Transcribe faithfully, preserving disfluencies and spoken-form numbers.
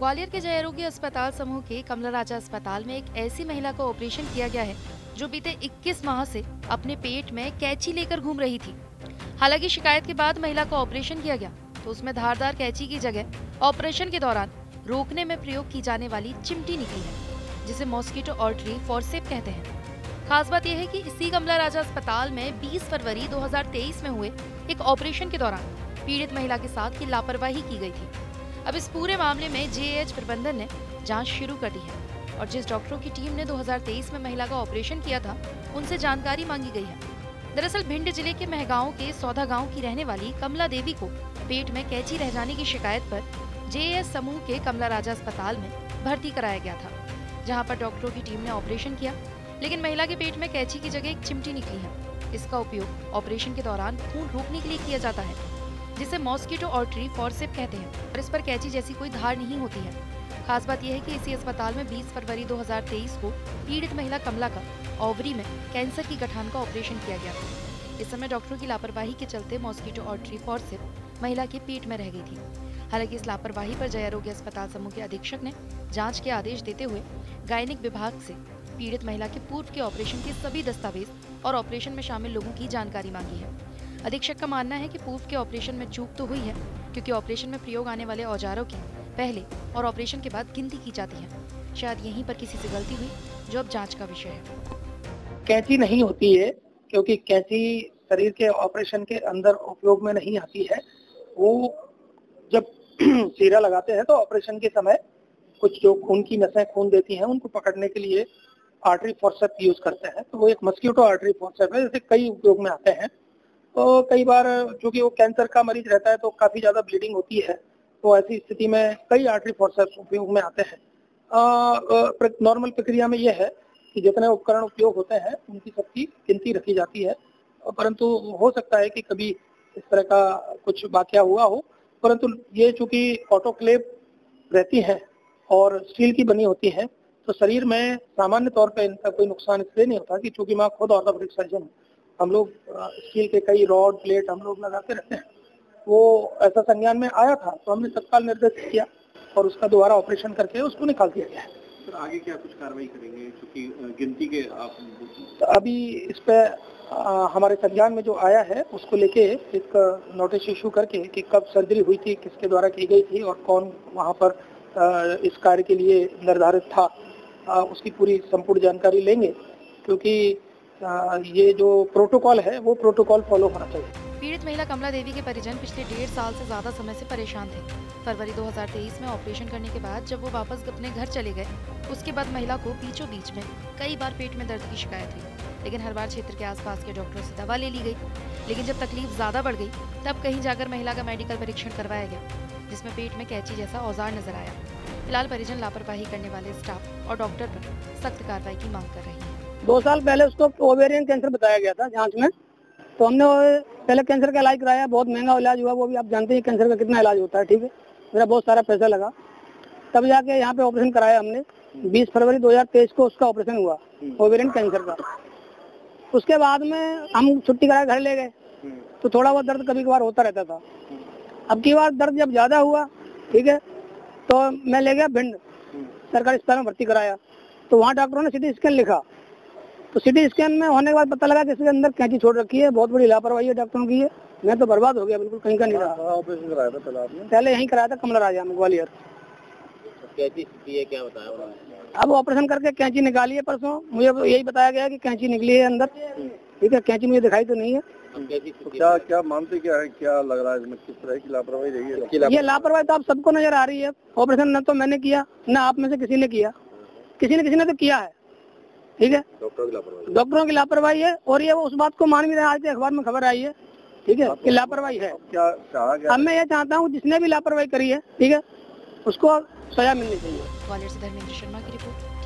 ग्वालियर के जय आरोग्य अस्पताल समूह के कमला राजा अस्पताल में एक ऐसी महिला का ऑपरेशन किया गया है जो बीते इक्कीस माह से अपने पेट में कैंची लेकर घूम रही थी। हालांकि शिकायत के बाद महिला का ऑपरेशन किया गया तो उसमें धारदार कैंची की जगह ऑपरेशन के दौरान रोकने में प्रयोग की जाने वाली चिमटी निकली है, जिसे मॉस्किटो आर्टरी फॉरसेप कहते हैं। खास बात यह है कि इसी कमला राजा अस्पताल में बीस फरवरी दो हज़ार तेईस में हुए एक ऑपरेशन के दौरान पीड़ित महिला के साथ की लापरवाही की गई थी। अब इस पूरे मामले में जेएएच प्रबंधन ने जांच शुरू कर दी है और जिस डॉक्टरों की टीम ने दो हज़ार तेईस में महिला का ऑपरेशन किया था उनसे जानकारी मांगी गई है। दरअसल भिंड जिले के महगांव के सौदा गांव की रहने वाली कमला देवी को पेट में कैंची रह जाने की शिकायत पर जेएएच समूह के कमला राजा अस्पताल में भर्ती कराया गया था, जहां पर डॉक्टरों की टीम ने ऑपरेशन किया, लेकिन महिला के पेट में कैंची की जगह एक चिमटी निकली है। इसका उपयोग ऑपरेशन के दौरान खून रोकने के लिए किया जाता है, जिसे मॉस्किटो आर्टरी फॉरसेप कहते हैं और इस पर कैंची जैसी कोई धार नहीं होती है। खास बात यह है कि इसी अस्पताल में बीस फरवरी दो हज़ार तेईस को पीड़ित महिला कमला का ओवरी में कैंसर की गठान का ऑपरेशन किया गया था। इस समय डॉक्टरों की लापरवाही के चलते मॉस्किटो आर्टरी फॉरसेप महिला के पेट में रह गई थी। हालांकि इस लापरवाही पर जय आरोग्य अस्पताल समूह के अधीक्षक ने जाँच के आदेश देते हुए गायनिक विभाग से पीड़ित महिला के पूर्व के ऑपरेशन के सभी दस्तावेज और ऑपरेशन में शामिल लोगों की जानकारी मांगी है। अधीक्षक का मानना है कि पूर्व के ऑपरेशन में चूक तो हुई है, क्योंकि ऑपरेशन में प्रयोग आने वाले औजारों की पहले और ऑपरेशन के बाद गिनती की जाती है। शायद यहीं पर किसी से गलती हुई, जो अब जांच का विषय है। कैंची नहीं होती है, क्योंकि कैंची शरीर के ऑपरेशन के अंदर उपयोग में नहीं आती है। वो जब चीरा लगाते हैं तो ऑपरेशन के समय कुछ जो खून की नसें खून देती हैं उनको पकड़ने के लिए आर्टरी फॉरसेप यूज करते हैं। तो वो एक मस्किटो आर्टरी फॉरसेप है, जैसे कई उपयोग में आते हैं। तो कई बार चूंकि वो कैंसर का मरीज रहता है तो काफी ज्यादा ब्लीडिंग होती है, तो ऐसी स्थिति में कई आर्टरी फॉरसेप्स उपयोग में आते हैं। नॉर्मल प्रक्रिया में यह है कि जितने उपकरण उपयोग होते हैं उनकी सबकी गिनती रखी जाती है, परंतु हो सकता है कि कभी इस तरह का कुछ वाकया हुआ हो। परंतु ये चूंकि ऑटोक्लेव रहती है और स्टील की बनी होती है, तो शरीर में सामान्य तौर पर इनका कोई नुकसान इसलिए नहीं होता कि चूंकि मैं खुद ऑर्थोपेडिक सर्जन हूँ, हम लोग स्टील के कई रॉड प्लेट हम लोग लगाते रहते हैं। वो ऐसा संज्ञान में आया था तो हमने तत्काल निर्देश किया और उसका दोबारा ऑपरेशन करके उसको निकाल दिया गया है। सर आगे क्या कुछ कार्रवाई करेंगे, क्योंकि गिनती के आप तो अभी इस पे हमारे संज्ञान में जो आया है उसको लेके एक नोटिस इशू करके कि कब सर्जरी हुई थी, किसके द्वारा की गई थी और कौन वहाँ पर इस कार्य के लिए निर्धारित था, उसकी पूरी संपूर्ण जानकारी लेंगे, क्योंकि ये जो प्रोटोकॉल है वो प्रोटोकॉल फॉलो होना चाहिए। पीड़ित महिला कमला देवी के परिजन पिछले डेढ़ साल से ज्यादा समय से परेशान थे। फरवरी दो हज़ार तेईस में ऑपरेशन करने के बाद जब वो वापस अपने घर चले गए, उसके बाद महिला को बीचों बीच में कई बार पेट में दर्द की शिकायत हुई, लेकिन हर बार क्षेत्र के आसपास के डॉक्टरों से दवा ले ली गई। लेकिन जब तकलीफ ज्यादा बढ़ गई तब कहीं जाकर महिला का मेडिकल परीक्षण करवाया गया, जिसमें पेट में कैंची जैसा औजार नजर आया। फिलहाल परिजन लापरवाही करने वाले स्टाफ और डॉक्टर पर सख्त कार्रवाई की मांग कर रही है। दो साल पहले उसको ओवेरियन कैंसर बताया गया था जांच में, तो हमने पहले कैंसर का इलाज कराया, बहुत महंगा इलाज हुआ, वो भी आप जानते हैं कैंसर का कितना इलाज होता है, ठीक है। मेरा बहुत सारा पैसा लगा, तब जाके यहाँ पे ऑपरेशन कराया हमने। बीस फरवरी दो हज़ार तेईस को उसका ऑपरेशन हुआ ओवेरियन कैंसर का। उसके बाद में हम छुट्टी करा घर ले गए, तो थोड़ा बहुत दर्द कभी कभार होता रहता था। अब की बार दर्द जब ज्यादा हुआ, ठीक है, तो मैं ले गया भिंड सरकारी अस्पताल में भर्ती कराया। तो वहाँ डॉक्टरों ने सीटी स्कैन लिखा, तो सीटी स्कैन में होने के बाद पता लगा कि इसके अंदर कैंची छोड़ रखी है। बहुत बड़ी लापरवाही है डॉक्टरों की है। मैं तो बर्बाद हो गया, बिल्कुल कहीं का नहीं रहा। ऑपरेशन कराया था पहले आपने? पहले यहीं कराया था कमला राजा में, ग्वालियर। कैंची स्थिति है, क्या बताया उन्होंने? अब ऑपरेशन करके कैंची निकाली है परसों। मुझे यही बताया गया कि कैंची निकली है अंदर, ठीक है। कैंची मुझे दिखाई तो नहीं है। तो क्या क्या मानते क्या है, क्या लग रहा है इसमें, किस तरह की लापरवाही रही है? ये लापरवाही तो आप सबको नजर आ रही है। ऑपरेशन न तो मैंने किया, न आप में से किसी ने किया, किसी न किसी ने तो किया है, ठीक है। डॉक्टरों की लापरवाही डॉक्टरों की लापरवाही है और ये वो उस बात को मान भी रहे। आज अखबार में खबर आई है, ठीक है, कि लापरवाही है। क्या चाहा गया? अब मैं ये चाहता हूँ जिसने भी लापरवाही करी है, ठीक है, उसको सजा मिलनी चाहिए। ग्वालियर से धर्मेंद्र शर्मा की रिपोर्ट।